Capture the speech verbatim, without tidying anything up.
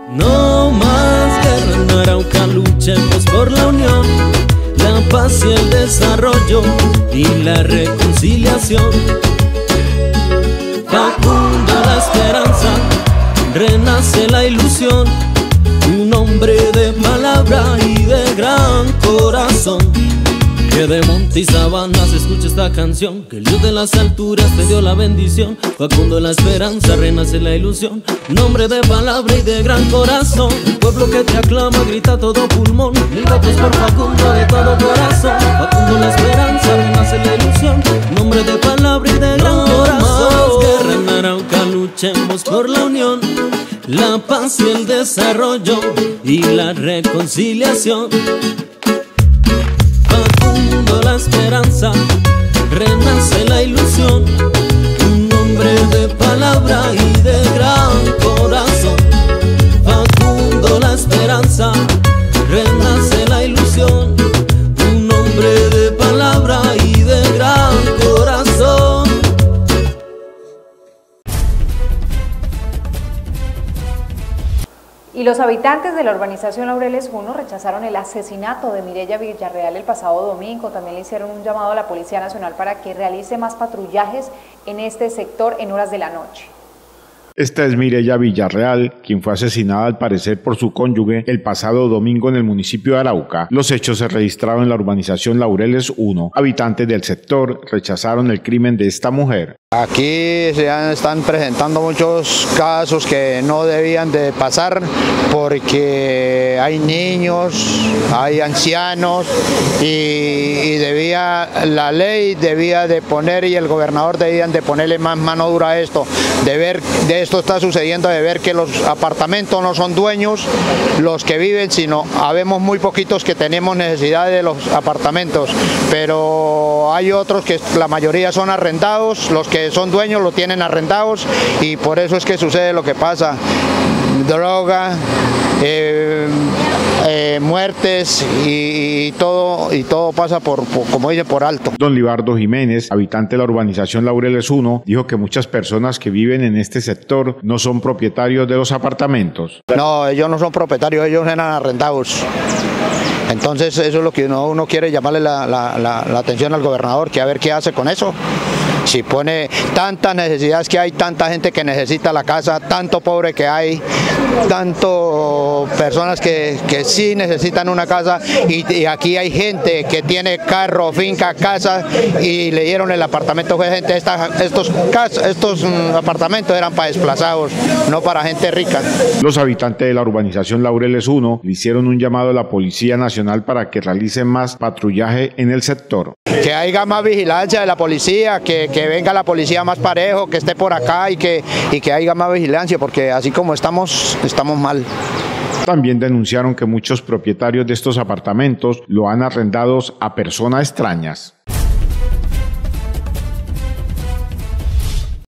No más guerra en Arauca, luchemos por la unión, la paz y el desarrollo y la reconciliación. Facundo la esperanza, renace la ilusión, un hombre de palabra y de gran corazón. Que de monte y sabana se escucha esta canción, que el Dios de las alturas te dio la bendición. Facundo la esperanza, renace la ilusión, un hombre de palabra y de gran corazón. El pueblo que te aclama grita a todo pulmón, mil votos por Facundo de todo corazón. Facundo la esperanza, renace la ilusión, un hombre de palabra y de gran corazón. No más guerra en Arauca, luchemos por la unión, la paz y el desarrollo y la reconciliación. Facundo la esperanza, renace la ilusión, un hombre de palabra y de gran corazón. Facundo la esperanza, renace la ilusión, un hombre de palabra y de gran corazón. Y los habitantes de la urbanización Laureles uno rechazaron el asesinato de Mireya Villarreal el pasado domingo. También le hicieron un llamado a la Policía Nacional para que realice más patrullajes en este sector en horas de la noche. Esta es Mireya Villarreal, quien fue asesinada al parecer por su cónyuge el pasado domingo en el municipio de Arauca. Los hechos se registraron en la urbanización Laureles uno. Habitantes del sector rechazaron el crimen de esta mujer. Aquí se están presentando muchos casos que no debían de pasar porque hay niños, hay ancianos y, y debía, la ley debía de poner y el gobernador debían de ponerle más mano dura a esto, de ver, de esto está sucediendo, de ver que los apartamentos no son dueños los que viven, sino habemos muy poquitos que tenemos necesidad de los apartamentos, pero hay otros que la mayoría son arrendados, los que son dueños lo tienen arrendados y por eso es que sucede lo que pasa, droga, eh, eh, muertes y, y todo y todo pasa por, por, como dice, por alto. Don Libardo Jiménez, habitante de la urbanización Laureles uno, dijo que muchas personas que viven en este sector no son propietarios de los apartamentos. No, ellos no son propietarios, ellos eran arrendados. Entonces eso es lo que uno, uno quiere llamarle la, la, la, la atención al gobernador, que a ver qué hace con eso. Si pone tantas necesidades que hay, tanta gente que necesita la casa, tanto pobre que hay, tanto personas que, que sí necesitan una casa y, y aquí hay gente que tiene carro, finca, casa y le dieron el apartamento, fue gente, esta, estos, estos um, apartamentos eran para desplazados, no para gente rica. Los habitantes de la urbanización Laureles uno le hicieron un llamado a la Policía Nacional para que realice más patrullaje en el sector. Que haya más vigilancia de la policía, que, que venga la policía más parejo, que esté por acá y que, y que haya más vigilancia, porque así como estamos, estamos mal. También denunciaron que muchos propietarios de estos apartamentos lo han arrendado a personas extrañas.